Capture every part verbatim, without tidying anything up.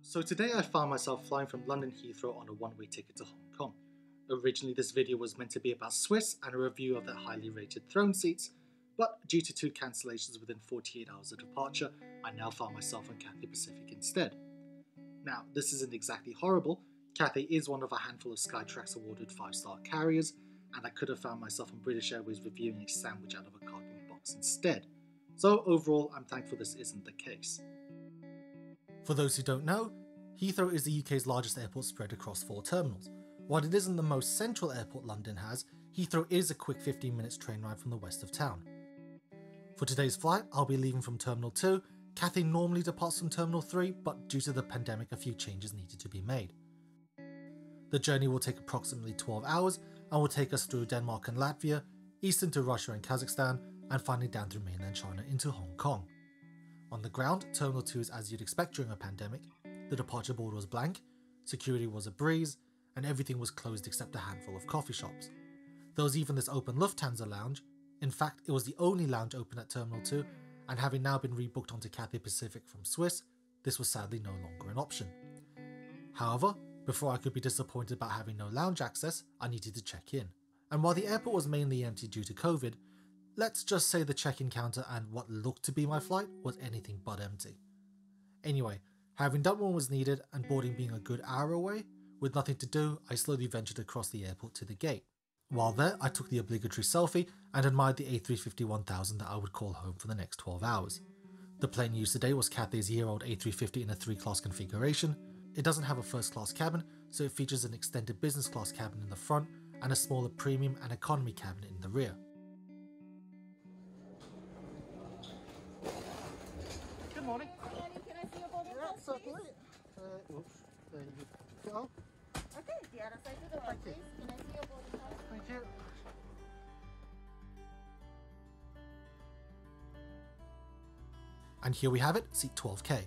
So today I found myself flying from London Heathrow on a one-way ticket to Hong Kong. Originally this video was meant to be about Swiss and a review of their highly rated throne seats, but due to two cancellations within forty-eight hours of departure, I now found myself on Cathay Pacific instead. Now, this isn't exactly horrible. Cathay is one of a handful of Skytrax awarded five star carriers, and I could have found myself on British Airways reviewing a sandwich out of a cardboard box instead. So overall, I'm thankful this isn't the case. For those who don't know, Heathrow is the U K's largest airport spread across four terminals. While it isn't the most central airport London has, Heathrow is a quick fifteen minutes train ride from the west of town. For today's flight, I'll be leaving from Terminal two. Cathay normally departs from Terminal three, but due to the pandemic a few changes needed to be made. The journey will take approximately twelve hours and will take us through Denmark and Latvia, east into Russia and Kazakhstan, and finally down through mainland China into Hong Kong. On the ground, Terminal two is as you'd expect during a pandemic. The departure board was blank, security was a breeze, and everything was closed except a handful of coffee shops. There was even this open Lufthansa lounge. In fact, it was the only lounge open at Terminal two, and having now been rebooked onto Cathay Pacific from Swiss, this was sadly no longer an option. However, before I could be disappointed about having no lounge access, I needed to check in. And while the airport was mainly empty due to COVID, let's just say the check-in counter and what looked to be my flight was anything but empty. Anyway, having done what was needed and boarding being a good hour away, with nothing to do, I slowly ventured across the airport to the gate. While there, I took the obligatory selfie and admired the A three fifty one thousand that I would call home for the next twelve hours. The plane used today was Cathay's year-old A three fifty in a three class configuration. It doesn't have a first class cabin, so it features an extended business class cabin in the front and a smaller premium and economy cabin in the rear. Good morning. Good morning. Can I see your boarding pass, certainly. Uh, oops, there you go. Okay, the other side to the right, please. Can I see your boarding pass? Thank you. And here we have it, seat twelve K.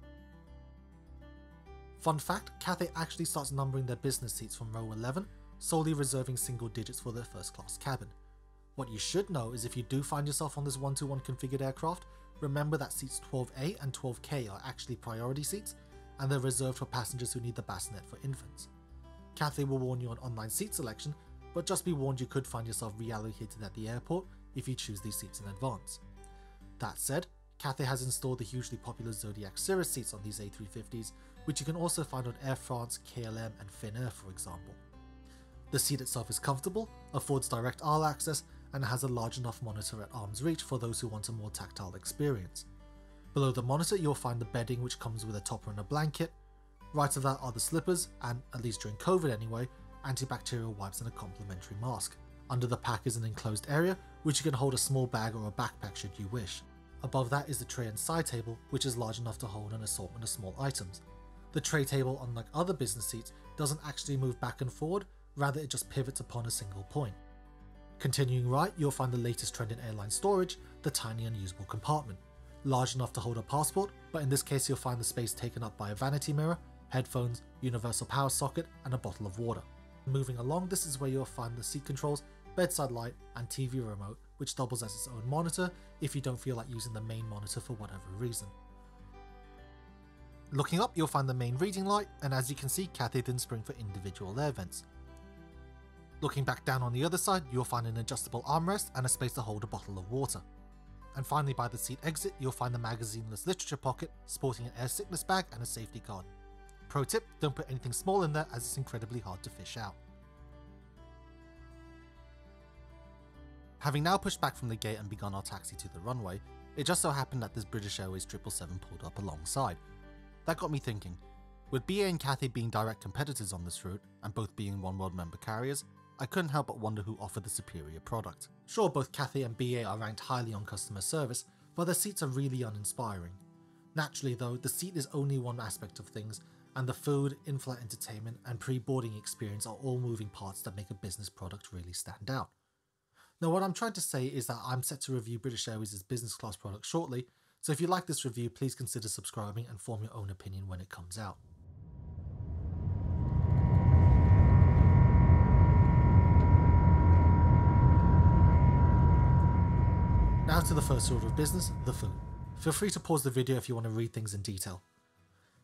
Fun fact, Cathay actually starts numbering their business seats from row eleven, solely reserving single digits for their first class cabin. What you should know is if you do find yourself on this one to one configured aircraft, remember that seats twelve A and twelve K are actually priority seats, and they're reserved for passengers who need the bassinet for infants. Cathay will warn you on online seat selection, but just be warned you could find yourself reallocated at the airport if you choose these seats in advance. That said, Cathay has installed the hugely popular Zodiac Cirrus seats on these A three fifties, which you can also find on Air France, K L M and Finnair for example. The seat itself is comfortable, affords direct aisle access, and has a large enough monitor at arm's reach for those who want a more tactile experience. Below the monitor you'll find the bedding, which comes with a topper and a blanket. Right of that are the slippers and, at least during COVID anyway, antibacterial wipes and a complimentary mask. Under the pack is an enclosed area which you can hold a small bag or a backpack should you wish. Above that is the tray and side table, which is large enough to hold an assortment of small items. The tray table, unlike other business seats, doesn't actually move back and forward, rather it just pivots upon a single point. Continuing right, you'll find the latest trend in airline storage, the tiny unusable compartment. Large enough to hold a passport, but in this case you'll find the space taken up by a vanity mirror, headphones, universal power socket and a bottle of water. Moving along, this is where you'll find the seat controls, bedside light and T V remote, which doubles as its own monitor if you don't feel like using the main monitor for whatever reason. Looking up, you'll find the main reading light, and as you can see, Cathay didn't spring for individual air vents. Looking back down on the other side, you'll find an adjustable armrest and a space to hold a bottle of water. And finally, by the seat exit, you'll find the magazineless literature pocket, sporting an air sickness bag and a safety card. Pro tip, don't put anything small in there as it's incredibly hard to fish out. Having now pushed back from the gate and begun our taxi to the runway, it just so happened that this British Airways triple seven pulled up alongside. That got me thinking, with B A and Cathay being direct competitors on this route, and both being One World member carriers, I couldn't help but wonder who offered the superior product. Sure, both Cathay and B A are ranked highly on customer service, but their seats are really uninspiring. Naturally though, the seat is only one aspect of things, and the food, in-flight entertainment and pre-boarding experience are all moving parts that make a business product really stand out. Now what I'm trying to say is that I'm set to review British Airways' business class product shortly, so if you like this review please consider subscribing and form your own opinion when it comes out. Now to the first order of business, the food. Feel free to pause the video if you want to read things in detail.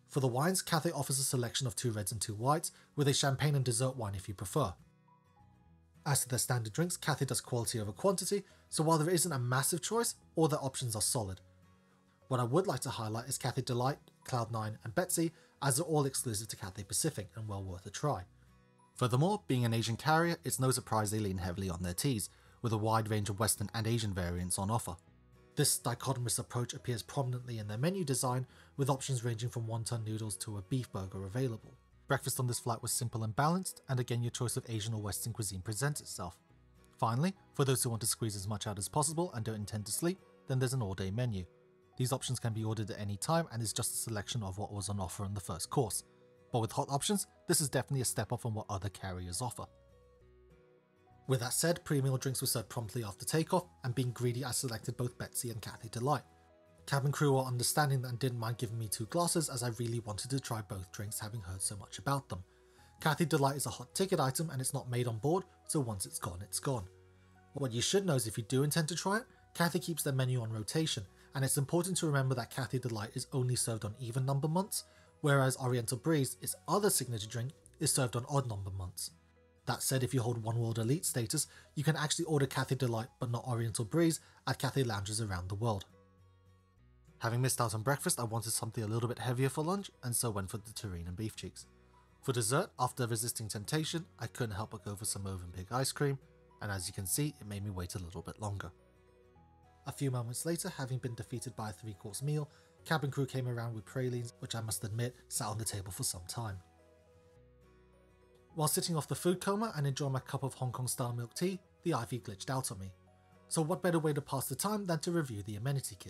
For the wines, Cathay offers a selection of two reds and two whites, with a champagne and dessert wine if you prefer. As to their standard drinks, Cathay does quality over quantity, so while there isn't a massive choice, all their options are solid. What I would like to highlight is Cathay Delight, Cloud nine and Betsy, as they're all exclusive to Cathay Pacific and well worth a try. Furthermore, being an Asian carrier, it's no surprise they lean heavily on their teas, with a wide range of Western and Asian variants on offer. This dichotomous approach appears prominently in their menu design, with options ranging from wonton noodles to a beef burger available. Breakfast on this flight was simple and balanced, and again your choice of Asian or Western cuisine presents itself. Finally, for those who want to squeeze as much out as possible and don't intend to sleep, then there's an all-day menu. These options can be ordered at any time and is just a selection of what was on offer in the first course. But with hot options, this is definitely a step up from what other carriers offer. With that said, pre-meal drinks were served promptly after takeoff, and being greedy I selected both Betsy and Cathay Delight. Cabin crew were understanding and didn't mind giving me two glasses as I really wanted to try both drinks having heard so much about them. Cathay Delight is a hot ticket item and it's not made on board, so once it's gone, it's gone. What you should know is if you do intend to try it, Cathay keeps their menu on rotation, and it's important to remember that Cathay Delight is only served on even number months, whereas Oriental Breeze, its other signature drink, is served on odd number months. That said, if you hold One World Elite status, you can actually order Cathay Delight but not Oriental Breeze at Cathay lounges around the world. Having missed out on breakfast, I wanted something a little bit heavier for lunch, and so went for the terrine and beef cheeks. For dessert, after resisting temptation, I couldn't help but go for some Mövenpick ice cream, and as you can see, it made me wait a little bit longer. A few moments later, having been defeated by a three-course meal, cabin crew came around with pralines, which I must admit sat on the table for some time. While sitting off the food coma and enjoying my cup of Hong Kong style milk tea, the I V glitched out on me. So what better way to pass the time than to review the amenity kit.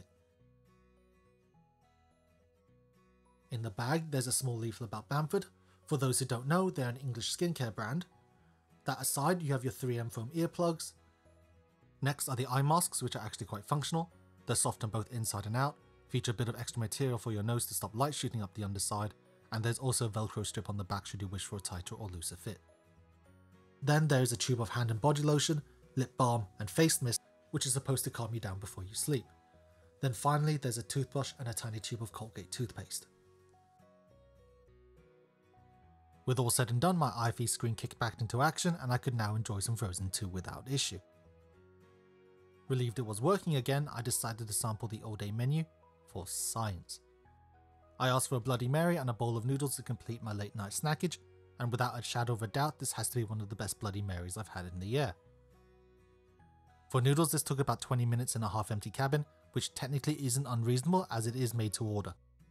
In the bag, there's a small leaflet about Bamford. For those who don't know, they're an English skincare brand. That aside, you have your three M foam earplugs. Next are the eye masks, which are actually quite functional. They're soft on both inside and out, feature a bit of extra material for your nose to stop light shooting up the underside, and there's also a velcro strip on the back should you wish for a tighter or looser fit. Then there is a tube of hand and body lotion, lip balm and face mist, which is supposed to calm you down before you sleep. Then finally there's a toothbrush and a tiny tube of Colgate toothpaste. With all said and done, my I V screen kicked back into action and I could now enjoy some Frozen two without issue. Relieved it was working again, I decided to sample the all-day menu for science. I asked for a Bloody Mary and a bowl of noodles to complete my late night snackage, and without a shadow of a doubt this has to be one of the best Bloody Marys I've had in the year. For noodles, this took about twenty minutes in a half-empty cabin, which technically isn't unreasonable as it is made to order.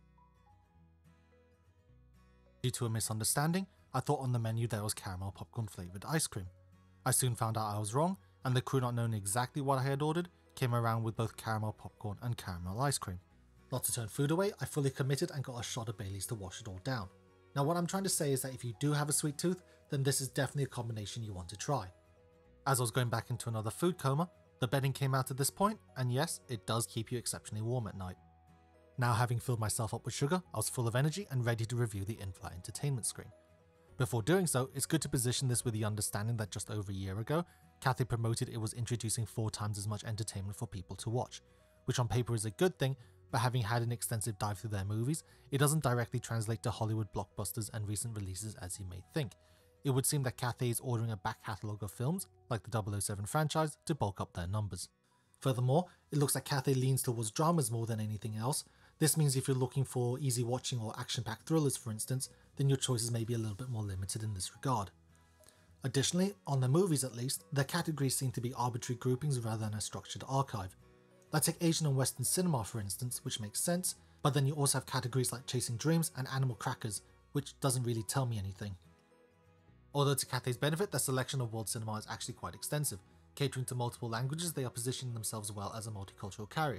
Due to a misunderstanding, I thought on the menu there was caramel popcorn flavoured ice cream. I soon found out I was wrong, and the crew, not knowing exactly what I had ordered, came around with both caramel popcorn and caramel ice cream. Not to turn food away, I fully committed and got a shot of Bailey's to wash it all down. Now what I'm trying to say is that if you do have a sweet tooth, then this is definitely a combination you want to try. As I was going back into another food coma, the bedding came out at this point, and yes, it does keep you exceptionally warm at night. Now having filled myself up with sugar, I was full of energy and ready to review the in-flight entertainment screen. Before doing so, it's good to position this with the understanding that just over a year ago, Cathay promoted it was introducing four times as much entertainment for people to watch, which on paper is a good thing, but having had an extensive dive through their movies, it doesn't directly translate to Hollywood blockbusters and recent releases as you may think. It would seem that Cathay is ordering a back catalogue of films, like the double oh seven franchise, to bulk up their numbers. Furthermore, it looks like Cathay leans towards dramas more than anything else. This means if you're looking for easy watching or action-packed thrillers for instance, then your choices may be a little bit more limited in this regard. Additionally, on the movies at least, their categories seem to be arbitrary groupings rather than a structured archive. Let's take Asian and Western cinema for instance, which makes sense, but then you also have categories like Chasing Dreams and Animal Crackers, which doesn't really tell me anything. Although to Cathay's benefit, their selection of world cinema is actually quite extensive. Catering to multiple languages, they are positioning themselves well as a multicultural carrier.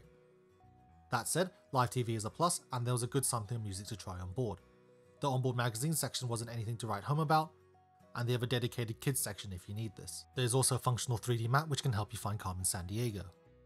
That said, live T V is a plus, and there was a good sampling of music to try on board. The onboard magazine section wasn't anything to write home about, and they have a dedicated kids section if you need this. There is also a functional three D map which can help you find Carmen Sandiego.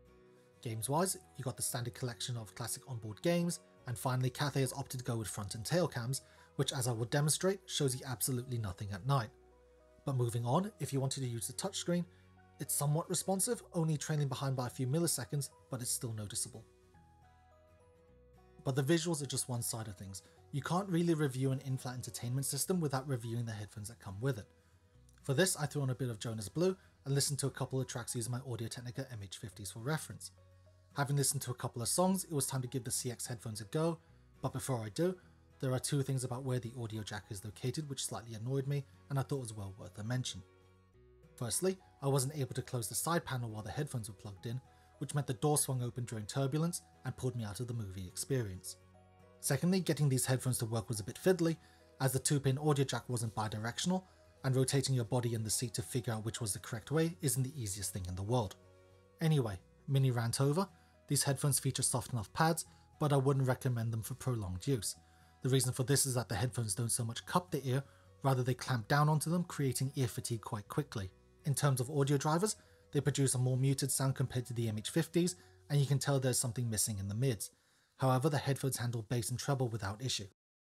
Games wise, you got the standard collection of classic onboard games, and finally Cathay has opted to go with front and tail cams, which as I will demonstrate shows you absolutely nothing at night. But moving on, if you wanted to use the touchscreen, it's somewhat responsive, only trailing behind by a few milliseconds, but it's still noticeable. But the visuals are just one side of things. You can't really review an in-flight entertainment system without reviewing the headphones that come with it. For this, I threw on a bit of Jonas Blue and listened to a couple of tracks using my Audio-Technica M H fifties for reference. Having listened to a couple of songs, it was time to give the C X headphones a go, but before I do, there are two things about where the audio jack is located which slightly annoyed me and I thought was well worth a mention. Firstly, I wasn't able to close the side panel while the headphones were plugged in, which meant the door swung open during turbulence and pulled me out of the movie experience. Secondly, getting these headphones to work was a bit fiddly, as the two pin audio jack wasn't bidirectional, and rotating your body in the seat to figure out which was the correct way isn't the easiest thing in the world. Anyway, mini rant over. These headphones feature soft enough pads, but I wouldn't recommend them for prolonged use. The reason for this is that the headphones don't so much cup the ear, rather they clamp down onto them, creating ear fatigue quite quickly. In terms of audio drivers, they produce a more muted sound compared to the M H fifties, and you can tell there's something missing in the mids. However, the headphones handle bass and treble without issue.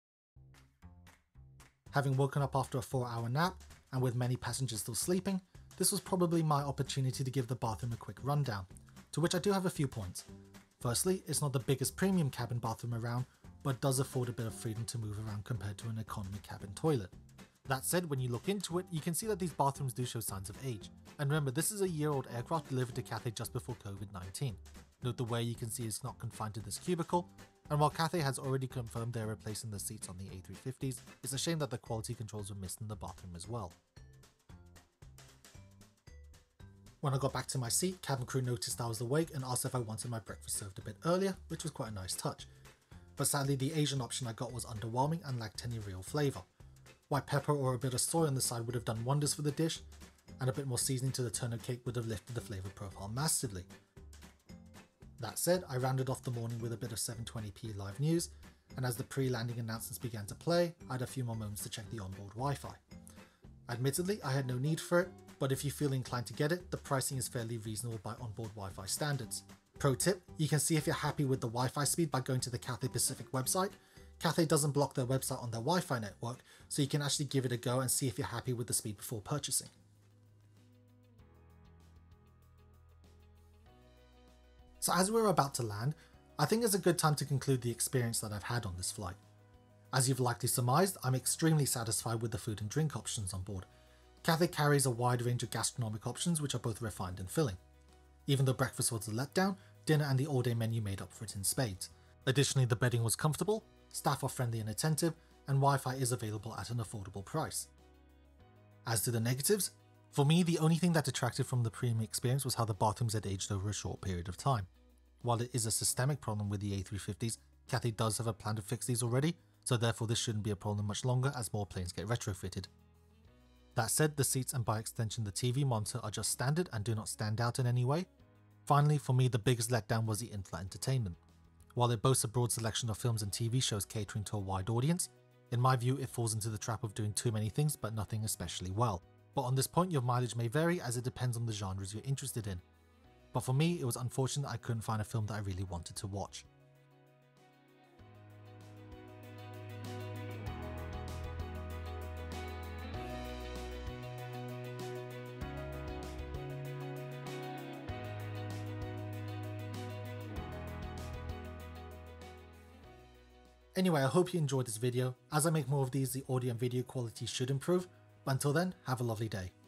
Having woken up after a four hour nap, and with many passengers still sleeping, this was probably my opportunity to give the bathroom a quick rundown, to which I do have a few points. Firstly, it's not the biggest premium cabin bathroom around, but does afford a bit of freedom to move around compared to an economy cabin toilet. That said, when you look into it, you can see that these bathrooms do show signs of age. And remember, this is a year old aircraft delivered to Cathay just before COVID nineteen. Note the way you can see it's not confined to this cubicle, and while Cathay has already confirmed they're replacing the seats on the A three fifties, it's a shame that the quality controls were missed in the bathroom as well. When I got back to my seat, cabin crew noticed I was awake and asked if I wanted my breakfast served a bit earlier, which was quite a nice touch. But sadly, the Asian option I got was underwhelming and lacked any real flavour. White pepper or a bit of soy on the side would have done wonders for the dish, and a bit more seasoning to the turnip cake would have lifted the flavour profile massively. That said, I rounded off the morning with a bit of seven twenty p live news, and as the pre-landing announcements began to play, I had a few more moments to check the onboard Wi-Fi. Admittedly, I had no need for it, but if you feel inclined to get it, the pricing is fairly reasonable by onboard Wi-Fi standards. Pro tip, you can see if you're happy with the Wi-Fi speed by going to the Cathay Pacific website. Cathay doesn't block their website on their Wi-Fi network, so you can actually give it a go and see if you're happy with the speed before purchasing. So as we're about to land, I think it's a good time to conclude the experience that I've had on this flight. As you've likely surmised, I'm extremely satisfied with the food and drink options on board. Cathay carries a wide range of gastronomic options which are both refined and filling. Even though breakfast was a letdown, dinner and the all-day menu made up for it in spades. Additionally, the bedding was comfortable, staff are friendly and attentive, and Wi-Fi is available at an affordable price. As to the negatives, for me the only thing that detracted from the premium experience was how the bathrooms had aged over a short period of time. While it is a systemic problem with the A three fifties, Cathay does have a plan to fix these already, so therefore this shouldn't be a problem much longer as more planes get retrofitted. That said, the seats and by extension the T V monitor are just standard and do not stand out in any way. Finally, for me the biggest letdown was the in-flight entertainment. While it boasts a broad selection of films and T V shows catering to a wide audience, in my view it falls into the trap of doing too many things but nothing especially well. But on this point your mileage may vary as it depends on the genres you're interested in. But for me, it was unfortunate I couldn't find a film that I really wanted to watch. Anyway, I hope you enjoyed this video. As I make more of these, the audio and video quality should improve. But until then, have a lovely day.